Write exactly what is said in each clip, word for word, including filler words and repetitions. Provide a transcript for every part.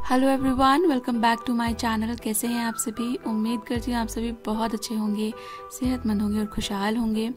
Hello everyone, welcome back to my channel. कैसे हैं आप सभी? उम्मीद करती हूँ आप सभी बहुत अच्छे होंगे, सेहतमंद होंगे और खुशहाल होंगे।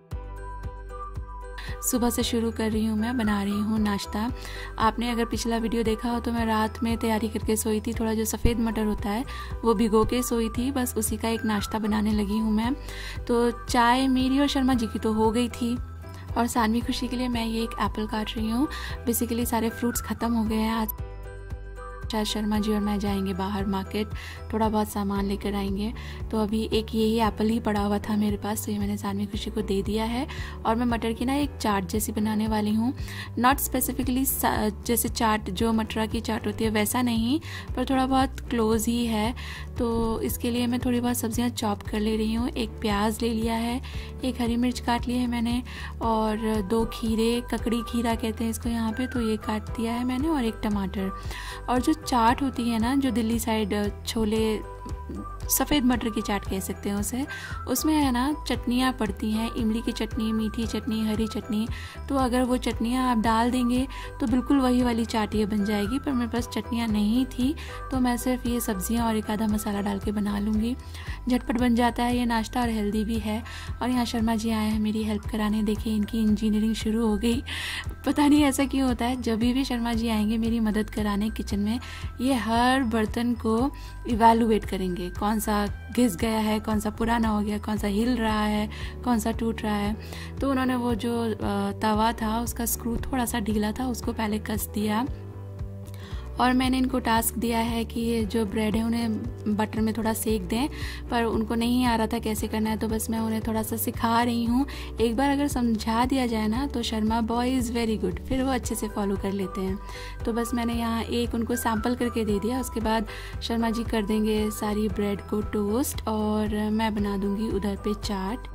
सुबह से शुरू कर रही हूँ, मैं बना रही हूँ नाश्ता। आपने अगर पिछला वीडियो देखा हो तो मैं रात में तैयारी करके सोई थी। थोड़ा जो सफ़ेद मटर होता है वो भिगो के सोई थी, बस उसी का एक नाश्ता बनाने लगी हूँ मैं। तो चाय मेरी और शर्मा जी की तो हो गई थी, और सानवी खुशी के लिए मैं ये एक एप्पल काट रही हूँ। बेसिकली सारे फ्रूट्स ख़त्म हो गए हैं आज। शायद शर्मा जी और मैं जाएंगे बाहर मार्केट, थोड़ा बहुत सामान लेकर आएंगे। तो अभी एक यही एप्पल ही पड़ा हुआ था मेरे पास, तो ये मैंने सानवी खुशी को दे दिया है। और मैं मटर की ना एक चाट जैसी बनाने वाली हूँ। नॉट स्पेसिफिकली जैसे चाट जो मटरा की चाट होती है वैसा नहीं, पर थोड़ा बहुत क्लोज ही है। तो इसके लिए मैं थोड़ी बहुत सब्जियाँ चॉप कर ले रही हूँ। एक प्याज ले लिया है, एक हरी मिर्च काट ली है मैंने, और दो खीरे, ककड़ी खीरा कहते हैं इसको यहाँ पे, तो ये काट दिया है मैंने, और एक टमाटर। और जो चाट होती है ना, जो दिल्ली साइड छोले सफ़ेद मटर की चाट कह सकते हैं उसे, उसमें है ना चटनियाँ पड़ती हैं, इमली की चटनी, मीठी चटनी, हरी चटनी। तो अगर वो चटनियाँ आप डाल देंगे तो बिल्कुल वही वाली चाट ये बन जाएगी। पर मेरे पास चटनियाँ नहीं थी, तो मैं सिर्फ ये सब्जियाँ और एक आधा मसाला डाल के बना लूँगी। झटपट बन जाता है ये नाश्ता और हेल्दी भी है। और यहाँ शर्मा जी आए हैं मेरी हेल्प कराने। देखिए इनकी इंजीनियरिंग शुरू हो गई। पता नहीं ऐसा क्यों होता है, जब भी शर्मा जी आएंगे मेरी मदद कराने किचन में, ये हर बर्तन को इवैल्यूएट करेंगे। कौन सा घिस गया है, कौन सा पुराना हो गया, कौन सा हिल रहा है, कौन सा टूट रहा है। तो उन्होंने वो जो तवा था उसका स्क्रू थोड़ा सा ढीला था, उसको पहले कस दिया। और मैंने इनको टास्क दिया है कि ये जो ब्रेड है उन्हें बटर में थोड़ा सेक दें, पर उनको नहीं आ रहा था कैसे करना है, तो बस मैं उन्हें थोड़ा सा सिखा रही हूँ। एक बार अगर समझा दिया जाए ना तो Sharma boy is very good, फिर वो अच्छे से फॉलो कर लेते हैं। तो बस मैंने यहाँ एक उनको सैम्पल करके दे दिया। उसके बाद शर्मा जी कर देंगे सारी ब्रेड को टोस्ट, और मैं बना दूँगी उधर पे चाट।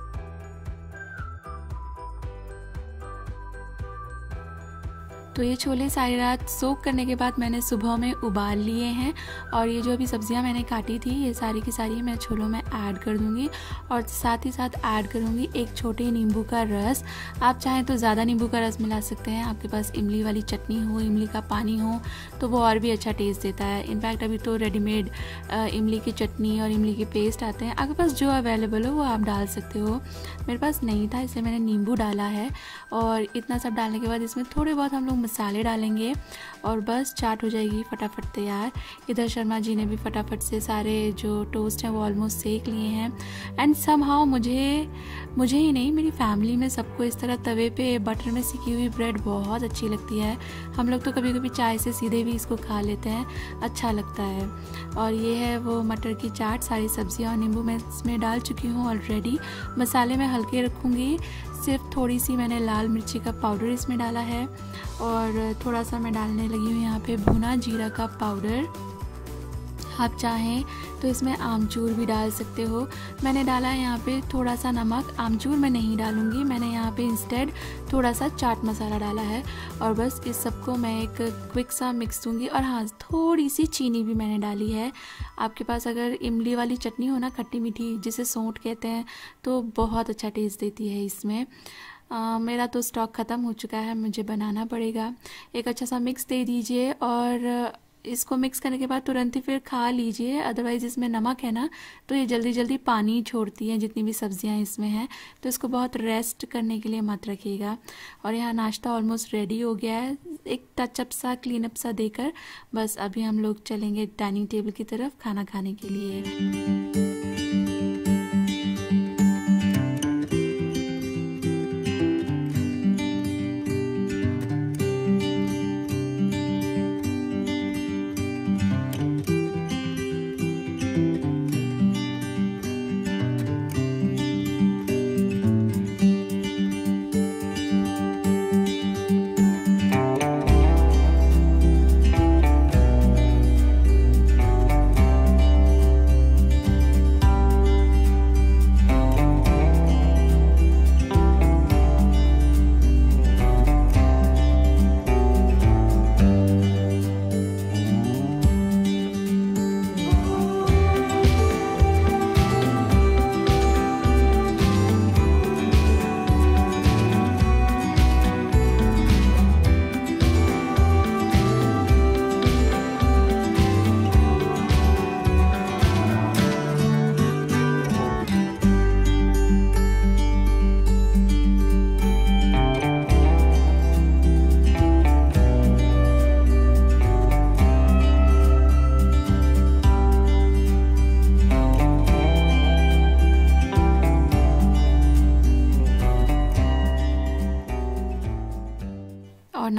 तो ये छोले सारी रात सोक करने के बाद मैंने सुबह में उबाल लिए हैं। और ये जो अभी सब्जियां मैंने काटी थी ये सारी की सारी मैं छोलों में ऐड कर दूंगी, और साथ ही साथ ऐड करूंगी एक छोटे नींबू का रस। आप चाहें तो ज़्यादा नींबू का रस मिला सकते हैं। आपके पास इमली वाली चटनी हो, इमली का पानी हो, तो वो और भी अच्छा टेस्ट देता है। इनफैक्ट अभी तो रेडीमेड इमली की चटनी और इमली के पेस्ट आते हैं, आपके पास जो अवेलेबल हो वो आप डाल सकते हो। मेरे पास नहीं था इसलिए मैंने नींबू डाला है। और इतना सब डालने के बाद इसमें थोड़े बहुत हम लोग मसाले डालेंगे, और बस चाट हो जाएगी फटाफट तैयार। इधर शर्मा जी ने भी फटाफट से सारे जो टोस्ट हैं वो ऑलमोस्ट सेक लिए हैं। एंड समहाउ मुझे मुझे ही नहीं, मेरी फैमिली में सबको इस तरह तवे पे बटर में सिकी हुई ब्रेड बहुत अच्छी लगती है। हम लोग तो कभी कभी चाय से सीधे भी इसको खा लेते हैं, अच्छा लगता है। और ये है वो मटर की चाट, सारी सब्जियाँ और नींबू मैं इसमें डाल चुकी हूँ ऑलरेडी। मसाले में हल्के रखूँगी, सिर्फ थोड़ी सी मैंने लाल मिर्ची का पाउडर इसमें डाला है, और थोड़ा सा मैं डालने लगी हूँ यहाँ पे भुना जीरा का पाउडर। आप चाहें तो इसमें आमचूर भी डाल सकते हो। मैंने डाला है यहाँ पे थोड़ा सा नमक, आमचूर मैं नहीं डालूँगी। मैंने यहाँ पे इंस्टेड थोड़ा सा चाट मसाला डाला है। और बस इस सबको मैं एक क्विक सा मिक्स दूँगी। और हाँ, थोड़ी सी चीनी भी मैंने डाली है। आपके पास अगर इमली वाली चटनी हो ना, खट्टी मीठी, जिसे सौंठ कहते हैं, तो बहुत अच्छा टेस्ट देती है इसमें। Uh, मेरा तो स्टॉक ख़त्म हो चुका है, मुझे बनाना पड़ेगा। एक अच्छा सा मिक्स दे दीजिए, और इसको मिक्स करने के बाद तुरंत ही फिर खा लीजिए। अदरवाइज़ इसमें नमक है ना, तो ये जल्दी जल्दी पानी छोड़ती हैं जितनी भी सब्जियां इसमें हैं, तो इसको बहुत रेस्ट करने के लिए मत रखिएगा। और यहाँ नाश्ता ऑलमोस्ट रेडी हो गया है, एक टचअप सा, क्लीन अप सा देकर। बस अभी हम लोग चलेंगे डाइनिंग टेबल की तरफ खाना खाने के लिए।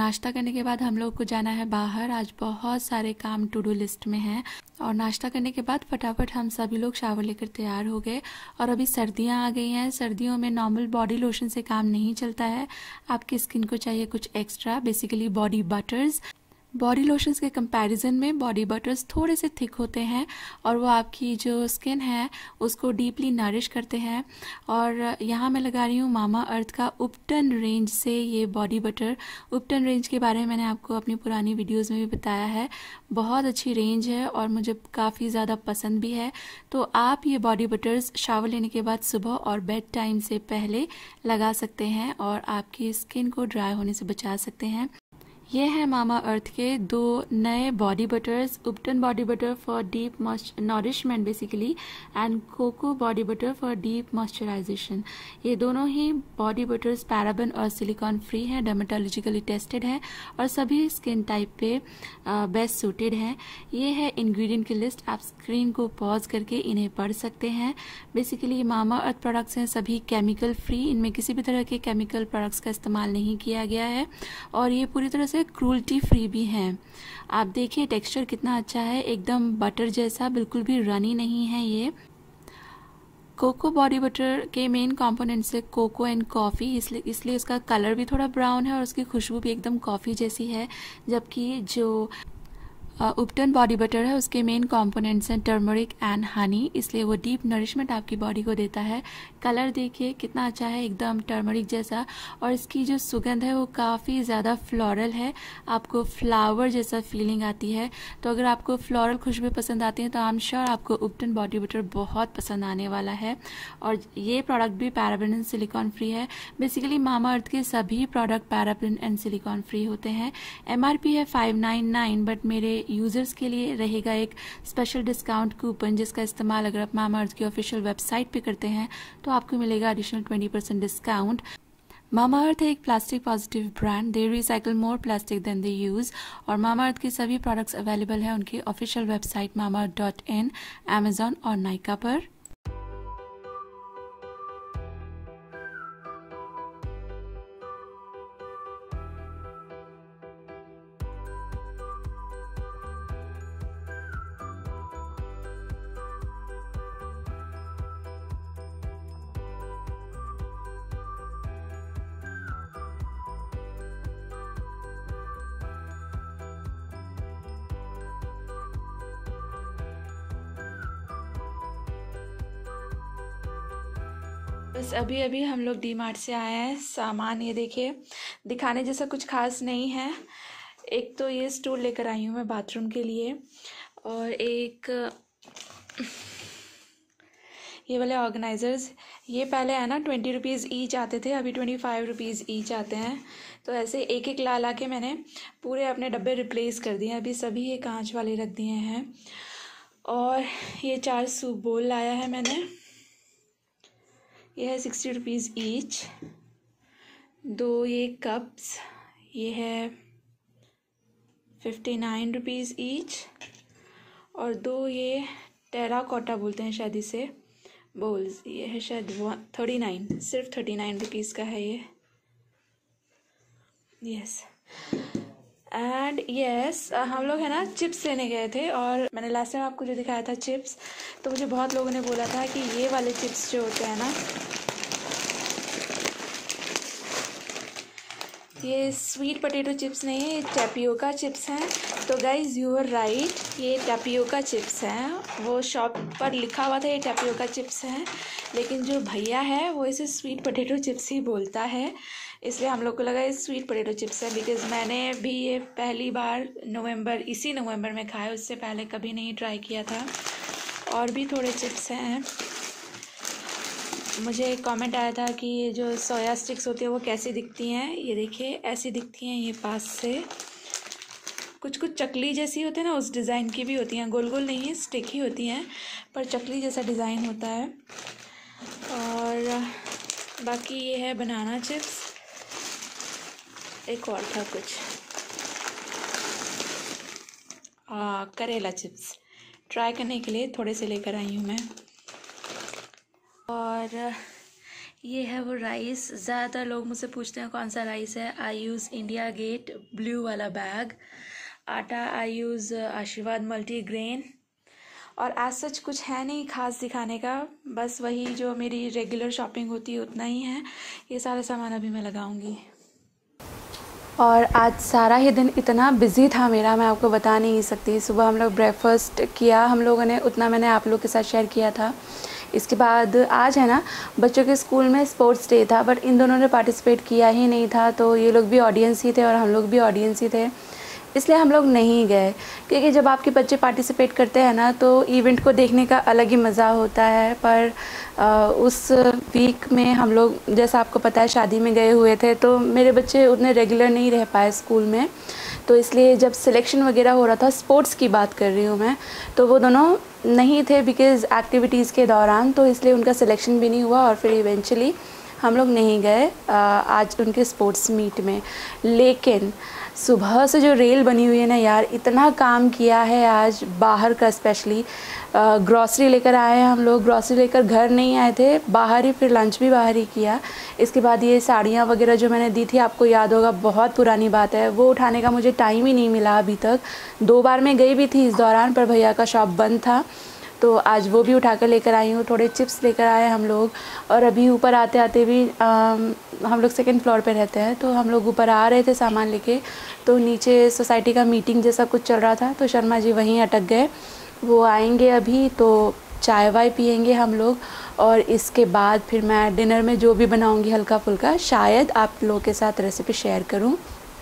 नाश्ता करने के बाद हम लोग को जाना है बाहर। आज बहुत सारे काम टू डू लिस्ट में हैं और नाश्ता करने के बाद फटाफट हम सभी लोग शावर लेकर तैयार हो गए। और अभी सर्दियां आ गई हैं। सर्दियों में नॉर्मल बॉडी लोशन से काम नहीं चलता है, आपकी स्किन को चाहिए कुछ extra, basically body butters. Body lotions के कंपैरिजन में बॉडी बटर्स थोड़े से थिक होते हैं और वो आपकी जो स्किन है उसको डीपली नरिश करते हैं। और यहाँ मैं लगा रही हूँ मामा अर्थ का उपटन रेंज से ये बॉडी बटर। उपटन रेंज के बारे में मैंने आपको अपनी पुरानी वीडियोस में भी बताया है। बहुत अच्छी रेंज है और मुझे काफ़ी ज़्यादा पसंद भी है। तो आप ये बॉडी बटर्स शावर लेने के बाद सुबह और बेड टाइम से पहले लगा सकते हैं और आपकी स्किन को ड्राई होने से बचा सकते हैं। ये है मामा अर्थ के दो नए body butters, ubtan body butter for deep nourishment basically and cocoa body butter for deep moisturisation. ये दोनों ही बॉडी बटर्स पैराबेन और सिलिकॉन फ्री हैं, डर्मेटोलॉजिकली टेस्टेड हैं और सभी स्किन टाइप पे बेस्ट सूटेड हैं। ये है इंग्रेडिएंट की लिस्ट, आप स्क्रीन को पॉज करके इन्हें पढ़ सकते हैं। बेसिकली मामा अर्थ प्रोडक्ट्स हैं सभी केमिकल फ्री, इनमें किसी भी तरह के केमिकल प्रोडक्ट्स का इस्तेमाल नहीं किया गया है और ये पूरी तरह से क्रूल्टी फ्री भी हैं। आप देखिए टेक्सचर कितना अच्छा है, एकदम बटर जैसा, बिल्कुल भी रनी नहीं है। ये कोको बॉडी बटर के मेन कंपोनेंट्स है कोको एंड कॉफ़ी, इसलिए इसलिए उसका कलर भी थोड़ा ब्राउन है और उसकी खुशबू भी एकदम कॉफ़ी जैसी है। जबकि जो उपटन बॉडी बटर है उसके मेन कंपोनेंट्स हैं टर्मरिक एंड हनी, इसलिए वो डीप नरिशमेंट आपकी बॉडी को देता है। कलर देखिए कितना अच्छा है, एकदम टर्मरिक जैसा, और इसकी जो सुगंध है वो काफ़ी ज़्यादा फ्लोरल है, आपको फ्लावर जैसा फीलिंग आती है। तो अगर आपको फ्लोरल खुशबू पसंद आती है तो आई एम श्योर आपको उपटन बॉडी बटर बहुत पसंद आने वाला है। और ये प्रोडक्ट भी पैराबेन एंड सिलिकॉन फ्री है। बेसिकली मामा अर्थ के सभी product paraben and silicone free होते हैं। एम आर पी है फाइव नाइन नाइन, बट मेरे यूजर्स के लिए रहेगा एक स्पेशल डिस्काउंट कूपन जिसका इस्तेमाल अगर आप मामा अर्थ की ऑफिशियल वेबसाइट पे करते हैं तो आपको मिलेगा additional twenty percent discount. Mama earth है एक plastic positive brand, they recycle more plastic than they use. और मामा अर्थ के सभी प्रोडक्ट्स अवेलेबल हैं उनकी official website mama earth dot in, Amazon और नाइका पर। बस अभी अभी हम लोग डी मार्ट से आए हैं। सामान ये देखिए, दिखाने जैसा कुछ खास नहीं है। एक तो ये स्टूल लेकर आई हूँ मैं बाथरूम के लिए, और एक ये वाले ऑर्गेनाइजर्स। ये पहले है ना ट्वेंटी रुपीज़ ईच आते थे, अभी ट्वेंटी फाइव रुपीज़ ईच आते हैं। तो ऐसे एक एक ला ला के मैंने पूरे अपने डब्बे रिप्लेस कर दिए। अभी सभी ये कांच वाले रख दिए हैं। और ये चार सूप बोल लाया है मैंने, ये है सिक्सटी रुपीज़ ईच। दो ये कप्स, ये है फिफ्टी नाइन रुपीज़ ईच। और दो ये टेराकोटा बोलते हैं शायद इसे, बोल्स, ये है शायद थर्टी नाइन, सिर्फ थर्टी नाइन रुपीज़ का है ये। यस एंड यस हम लोग है ना चिप्स लेने गए थे, और मैंने लास्ट टाइम आपको जो दिखाया था चिप्स, तो मुझे बहुत लोगों ने बोला था कि ये वाले चिप्स जो होते हैं ना, ये स्वीट पोटैटो चिप्स नहीं है, ये टैपियोका चिप्स हैं। तो गाइज यू आर राइट, ये टैपियोका चिप्स हैं। वो शॉप पर लिखा हुआ था ये टैपियोका चिप्स हैं, लेकिन जो भैया है वो इसे स्वीट पोटैटो चिप्स ही बोलता है, इसलिए हम लोग को लगा ये स्वीट पोटैटो चिप्स है। बिकॉज मैंने भी ये पहली बार नवंबर इसी नवंबर में खाया, उससे पहले कभी नहीं ट्राई किया था। और भी थोड़े चिप्स हैं। मुझे एक कमेंट आया था कि ये जो सोया स्टिक्स होती है वो कैसी दिखती हैं। ये देखिए ऐसी दिखती हैं, ये पास से कुछ कुछ चकली जैसी होती है ना, उस डिज़ाइन की भी होती हैं। गोल गोल नहीं है, स्टिक ही होती हैं, पर चकली जैसा डिज़ाइन होता है। और बाकी ये है बनाना चिप्स। एक और था कुछ, आ, करेला चिप्स, ट्राई करने के लिए थोड़े से लेकर आई हूँ मैं। और ये है वो राइस। ज़्यादातर लोग मुझसे पूछते हैं कौन सा राइस है। I use India Gate blue वाला बैग। आटा आई यूज़ आशीर्वाद मल्टीग्रेन। और आज सच कुछ है नहीं खास दिखाने का, बस वही जो मेरी रेगुलर शॉपिंग होती है उतना ही है। ये सारा सामान अभी मैं लगाऊंगी। और आज सारा ही दिन इतना बिज़ी था मेरा, मैं आपको बता नहीं सकती। सुबह हम लोग ब्रेकफास्ट किया हम लोगों ने, उतना मैंने आप लोग के साथ शेयर किया था। इसके बाद आज है ना बच्चों के स्कूल में स्पोर्ट्स डे था, बट इन दोनों ने पार्टिसिपेट किया ही नहीं था, तो ये लोग भी ऑडियंस ही थे और हम लोग भी ऑडियंस ही थे, इसलिए हम लोग नहीं गए। क्योंकि जब आपके बच्चे पार्टिसिपेट करते हैं ना तो इवेंट को देखने का अलग ही मज़ा होता है। पर आ, उस वीक में हम लोग, जैसा आपको पता है, शादी में गए हुए थे, तो मेरे बच्चे उतने रेगुलर नहीं रह पाए स्कूल में, तो इसलिए जब सिलेक्शन वगैरह हो रहा था, स्पोर्ट्स की बात कर रही हूँ मैं, तो वो दोनों नहीं थे बिकॉज़ एक्टिविटीज़ के दौरान, तो इसलिए उनका सिलेक्शन भी नहीं हुआ और फिर इवेंचुअली हम लोग नहीं गए आज उनके स्पोर्ट्स मीट में। लेकिन सुबह से जो रेल बनी हुई है ना यार, इतना काम किया है आज बाहर का। स्पेशली ग्रॉसरी लेकर आए हैं हम लोग, ग्रॉसरी लेकर घर नहीं आए थे, बाहर ही, फिर लंच भी बाहर ही किया। इसके बाद ये साड़ियाँ वगैरह जो मैंने दी थी, आपको याद होगा, बहुत पुरानी बात है, वो उठाने का मुझे टाइम ही नहीं मिला अभी तक। दो बार मैं गई भी थी इस दौरान, पर भैया का शॉप बंद था, तो आज वो भी उठा कर लेकर आई हूँ। थोड़े चिप्स लेकर आए हम लोग, और अभी ऊपर आते आते भी आ, हम लोग सेकंड फ्लोर पे रहते हैं, तो हम लोग ऊपर आ रहे थे सामान लेके, तो नीचे सोसाइटी का मीटिंग जैसा कुछ चल रहा था, तो शर्मा जी वहीं अटक गए। वो आएंगे अभी तो चाय वाय पियेंगे हम लोग, और इसके बाद फिर मैं डिनर में जो भी बनाऊँगी हल्का फुल्का, शायद आप लोगों के साथ रेसिपी शेयर करूँ।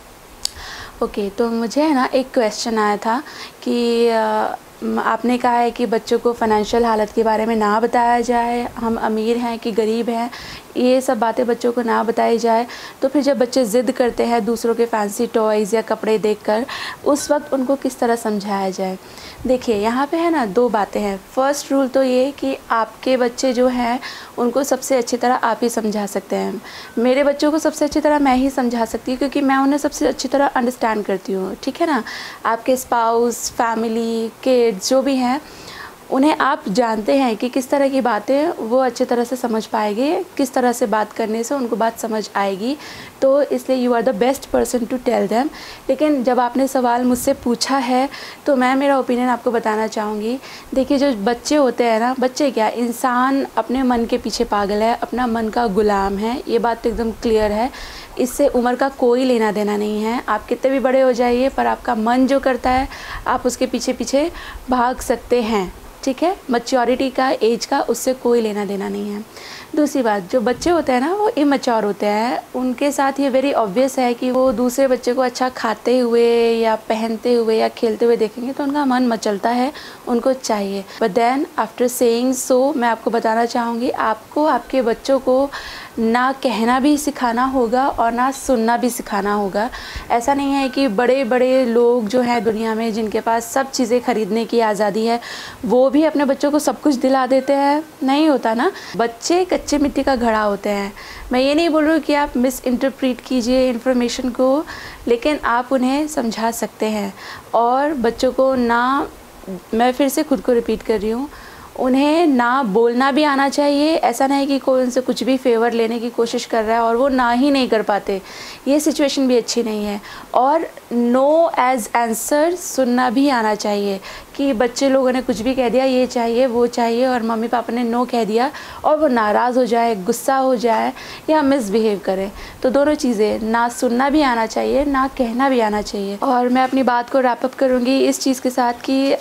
ओके, तो मुझे है ना एक क्वेश्चन आया था कि आ, आपने कहा है कि बच्चों को फ़ाइनेंशियल हालत के बारे में ना बताया जाए, हम अमीर हैं कि गरीब हैं, ये सब बातें बच्चों को ना बताई जाए। तो फिर जब बच्चे ज़िद करते हैं दूसरों के फैंसी टॉयज़ या कपड़े देखकर, उस वक्त उनको किस तरह समझाया जाए। देखिए यहाँ पे है ना दो बातें हैं। फ़र्स्ट रूल तो ये कि आपके बच्चे जो हैं उनको सबसे अच्छी तरह आप ही समझा सकते हैं। मेरे बच्चों को सबसे अच्छी तरह मैं ही समझा सकती हूँ, क्योंकि मैं उन्हें सबसे अच्छी तरह अंडरस्टैंड करती हूँ, ठीक है ना। आपके स्पाउस, फैमिली, किड्स जो भी हैं, उन्हें आप जानते हैं कि किस तरह की बातें वो अच्छी तरह से समझ पाएंगे, किस तरह से बात करने से उनको बात समझ आएगी, तो इसलिए you are the best person to tell them. लेकिन जब आपने सवाल मुझसे पूछा है तो मैं मेरा ओपिनियन आपको बताना चाहूँगी। देखिए जो बच्चे होते हैं ना, बच्चे क्या, इंसान अपने मन के पीछे पागल है, अपना मन का गुलाम है, ये बात तो एकदम क्लियर है। इससे उम्र का कोई लेना देना नहीं है। आप कितने भी बड़े हो जाइए, पर आपका मन जो करता है आप उसके पीछे पीछे भाग सकते हैं, ठीक है। मैच्योरिटी का, एज का उससे कोई लेना देना नहीं है। दूसरी बात, जो बच्चे होते हैं ना वो इमैच्योर होते हैं, उनके साथ ये वेरी ऑब्वियस है कि वो दूसरे बच्चे को अच्छा खाते हुए या पहनते हुए या खेलते हुए देखेंगे तो उनका मन मचलता है, उनको चाहिए। But then after saying so, मैं आपको बताना चाहूँगी, आपको आपके बच्चों को ना कहना भी सिखाना होगा और ना सुनना भी सिखाना होगा। ऐसा नहीं है कि बड़े बड़े लोग जो हैं दुनिया में, जिनके पास सब चीज़ें ख़रीदने की आज़ादी है, वो भी अपने बच्चों को सब कुछ दिला देते हैं, नहीं होता ना। बच्चे कच्चे मिट्टी का घड़ा होते हैं। मैं ये नहीं बोल रही हूँ कि आप मिस इंटरप्रेट कीजिए इन्फॉर्मेशन को, लेकिन आप उन्हें समझा सकते हैं। और बच्चों को ना, मैं फिर से खुद को रिपीट कर रही हूँ, उन्हें ना बोलना भी आना चाहिए। ऐसा नहीं कि कोई उनसे कुछ भी फेवर लेने की कोशिश कर रहा है और वो ना ही नहीं कर पाते, ये सिचुएशन भी अच्छी नहीं है। और नो एज आंसर सुनना भी आना चाहिए कि बच्चे लोगों ने कुछ भी कह दिया, ये चाहिए वो चाहिए, और मम्मी पापा ने नो कह दिया और वो नाराज़ हो जाए, गुस्सा हो जाए या मिसबिहेव करें, तो दोनों चीज़ें, ना सुनना भी आना चाहिए, ना कहना भी आना चाहिए। और मैं अपनी बात को रैप अप करूँगी इस चीज़ के साथ कि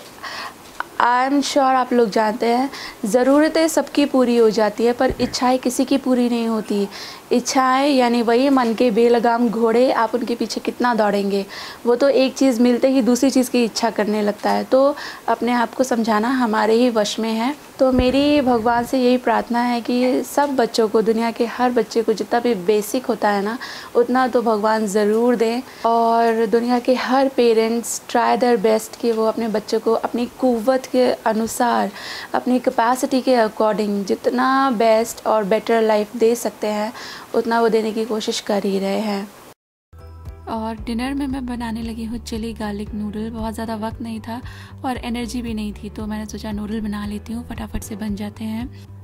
आई एम श्योर आप लोग जानते हैं, ज़रूरतें सबकी पूरी हो जाती है, पर इच्छाएं किसी की पूरी नहीं होती। इच्छाएं यानी वही मन के बेलगाम घोड़े, आप उनके पीछे कितना दौड़ेंगे, वो तो एक चीज़ मिलते ही दूसरी चीज़ की इच्छा करने लगता है। तो अपने आप को समझाना हमारे ही वश में है। तो मेरी भगवान से यही प्रार्थना है कि सब बच्चों को, दुनिया के हर बच्चे को जितना भी बेसिक होता है ना, उतना तो भगवान ज़रूर दें। और दुनिया के हर पेरेंट्स ट्राई देयर बेस्ट कि वो अपने बच्चों को अपनी कुव्वत के अनुसार, अपनी कैपेसिटी के अकॉर्डिंग जितना बेस्ट और बेटर लाइफ दे सकते हैं उतना वो देने की कोशिश कर ही रहे हैं। और डिनर में मैं बनाने लगी हूँ चिली गार्लिक नूडल। बहुत ज़्यादा वक्त नहीं था और एनर्जी भी नहीं थी, तो मैंने सोचा नूडल बना लेती हूँ, फटाफट से बन जाते हैं।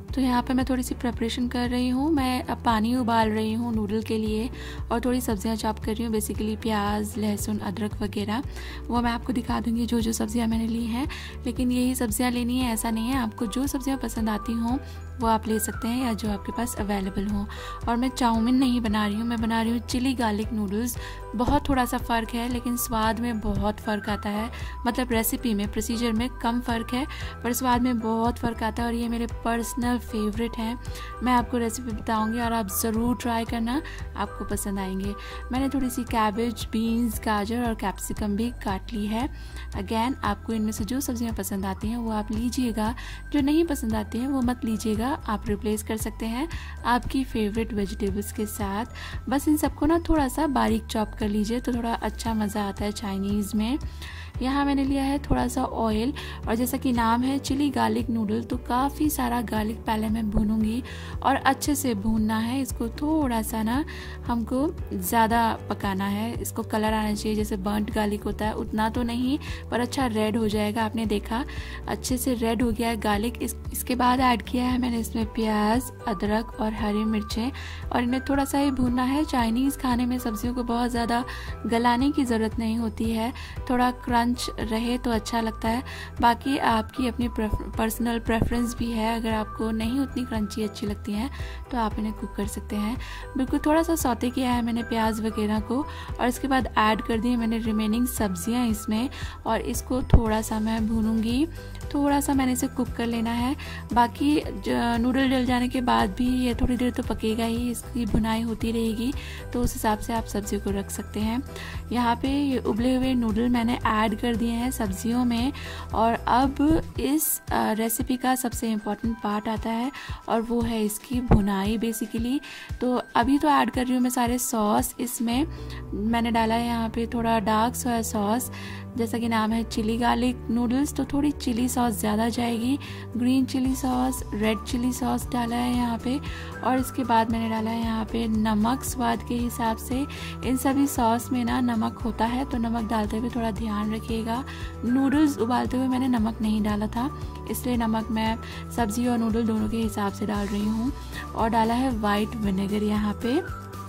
तो यहाँ पे मैं थोड़ी सी प्रिपरेशन कर रही हूँ। मैं अब पानी उबाल रही हूँ नूडल के लिए और थोड़ी सब्जियाँ चॉप कर रही हूँ, बेसिकली प्याज, लहसुन, अदरक वगैरह। वो मैं आपको दिखा दूँगी जो जो सब्जियाँ मैंने ली हैं, लेकिन यही सब्जियाँ लेनी है ऐसा नहीं है। आपको जो सब्जियाँ पसंद आती हों वो आप ले सकते हैं या जो आपके पास अवेलेबल हो। और मैं चाउमीन नहीं बना रही हूँ, मैं बना रही हूँ चिली गार्लिक नूडल्स। बहुत थोड़ा सा फ़र्क है लेकिन स्वाद में बहुत फ़र्क आता है। मतलब रेसिपी में, प्रोसीजर में कम फ़र्क है पर स्वाद में बहुत फ़र्क आता है और ये मेरे पर्सनल फेवरेट हैं। मैं आपको रेसिपी बताऊंगी और आप ज़रूर ट्राई करना, आपको पसंद आएंगे। मैंने थोड़ी सी कैबेज, बीन्स, गाजर और कैप्सिकम भी काट ली है। अगेन आपको इनमें से जो सब्जियां पसंद आती हैं वो आप लीजिएगा, जो नहीं पसंद आती हैं वो मत लीजिएगा। आप रिप्लेस कर सकते हैं आपकी फेवरेट वेजिटेबल्स के साथ। बस इन सबको ना थोड़ा सा बारीक चॉप कर लीजिए तो थोड़ा अच्छा मज़ा आता है चाइनीज़ में। यहाँ मैंने लिया है थोड़ा सा ऑयल और जैसा कि नाम है चिली गार्लिक नूडल, तो काफ़ी सारा गार्लिक पहले मैं भूनूंगी और अच्छे से भूनना है इसको। थोड़ा सा ना हमको ज़्यादा पकाना है, इसको कलर आना चाहिए जैसे बर्न्ट गार्लिक होता है उतना तो नहीं, पर अच्छा रेड हो जाएगा। आपने देखा अच्छे से रेड हो गया है गार्लिक। इस, इसके बाद ऐड किया है मैंने इसमें प्याज, अदरक और हरी मिर्चें और इन्हें थोड़ा सा ही भूनना है। चाइनीज़ खाने में सब्जियों को बहुत ज़्यादा गलाने की ज़रूरत नहीं होती है, थोड़ा क्रंच रहे तो अच्छा लगता है। बाकी आपकी अपनी पर्सनल प्रेफरेंस भी है, अगर आपको नहीं उतनी क्रंची अच्छी लगती हैं तो आप इन्हें कुक कर सकते हैं। बिल्कुल थोड़ा सा सौते किया है मैंने प्याज वगैरह को और इसके बाद ऐड कर दी मैंने रिमेनिंग सब्जियां इसमें और इसको थोड़ा सा मैं भूनूंगी। थोड़ा सा मैंने इसे कुक कर लेना है। बाकी नूडल डल जाने के बाद भी ये थोड़ी देर तो पकेगा ही, इसकी भुनाई होती रहेगी, तो उस हिसाब से आप सब्जियों को रख सकते हैं। यहाँ पे ये उबले हुए नूडल मैंने ऐड कर दिए हैं सब्जियों में और अब इस रेसिपी का सबसे इम्पॉर्टेंट पार्ट आता है और वो है इसकी भुनाई बेसिकली। तो अभी तो ऐड कर रही हूँ मैं सारे सॉस। इसमें मैंने डाला है यहाँ पे थोड़ा डार्क सोया सॉस, जैसा कि नाम है चिली गार्लिक नूडल्स, तो थोड़ी चिली सॉस ज़्यादा जाएगी। Green chilli sauce, red chilli sauce डाला है यहाँ पे और इसके बाद मैंने डाला है यहाँ पे नमक स्वाद के हिसाब से। इन सभी सॉस में ना नमक होता है तो नमक डालते हुए थोड़ा ध्यान रखिएगा। नूडल्स उबालते हुए मैंने नमक नहीं डाला था, इसलिए नमक मैं सब्ज़ी और नूडल दोनों के हिसाब से डाल रही हूँ। और डाला है वाइट विनेगर यहाँ पे।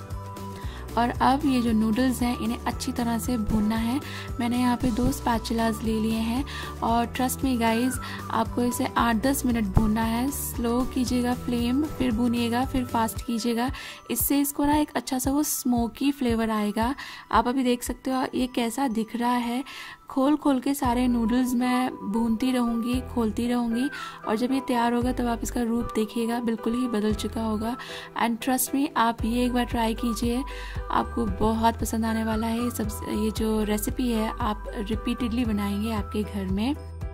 और अब ये जो नूडल्स हैं इन्हें अच्छी तरह से भूनना है। मैंने यहाँ पे दो स्पैचुलास ले लिए हैं और ट्रस्ट मी गाइस, आपको इसे आठ दस मिनट भूनना है। स्लो कीजिएगा फ्लेम, फिर भूनिएगा, फिर फास्ट कीजिएगा। इससे इसको ना एक अच्छा सा वो स्मोकी फ्लेवर आएगा। आप अभी देख सकते हो ये कैसा दिख रहा है। खोल खोल के सारे नूडल्स मैं भूनती रहूँगी, खोलती रहूँगी और जब ये तैयार होगा तब आप इसका रूप देखिएगा, बिल्कुल ही बदल चुका होगा। एंड ट्रस्ट मी, आप ये एक बार ट्राई कीजिए, आपको बहुत पसंद आने वाला है। ये सब ये जो रेसिपी है आप रिपीटेडली बनाएंगे आपके घर में।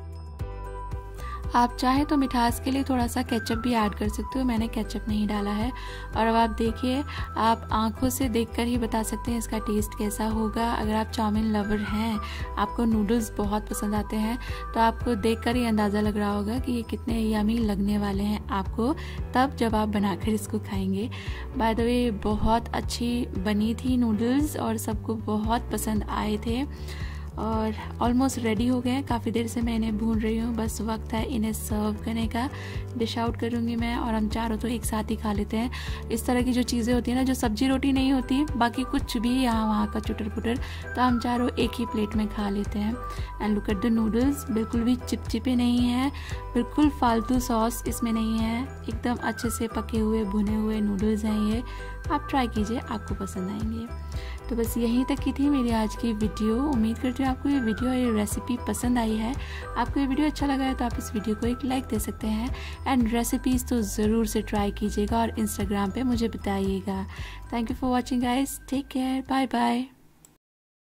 आप चाहे तो मिठास के लिए थोड़ा सा केचप भी ऐड कर सकते हो, मैंने केचप नहीं डाला है। और अब आप देखिए, आप आंखों से देखकर ही बता सकते हैं इसका टेस्ट कैसा होगा। अगर आप चाउमीन लवर हैं, आपको नूडल्स बहुत पसंद आते हैं, तो आपको देखकर ही अंदाज़ा लग रहा होगा कि ये कितने यमी लगने वाले हैं आपको तब जब आप बनाकर इसको खाएंगे। बाय द वे बहुत अच्छी बनी थी नूडल्स और सबको बहुत पसंद आए थे और ऑलमोस्ट रेडी हो गए हैं। काफ़ी देर से मैं इन्हें भून रही हूँ, बस वक्त है इन्हें सर्व करने का। डिश आउट करूँगी मैं और हम चारों तो एक साथ ही खा लेते हैं। इस तरह की जो चीज़ें होती हैं ना, जो सब्जी रोटी नहीं होती, बाकी कुछ भी यहाँ वहाँ का चुटर पुटर, तो हम चारों एक ही प्लेट में खा लेते हैं। And look at the noodles, बिल्कुल भी चिपचिपे नहीं हैं, बिल्कुल फालतू सॉस इसमें नहीं है, एकदम अच्छे से पके हुए भुने हुए नूडल्स हैं ये। आप ट्राई कीजिए, आपको पसंद आएंगे। तो बस यहीं तक की थी मेरी आज की वीडियो। उम्मीद करती हूँ आपको ये वीडियो और ये रेसिपी पसंद आई है। आपको ये वीडियो अच्छा लगा है तो आप इस वीडियो को एक लाइक दे सकते हैं एंड रेसिपीज़ तो ज़रूर से ट्राई कीजिएगा और इंस्टाग्राम पे मुझे बताइएगा। Thank you for watching guys, take care, bye bye.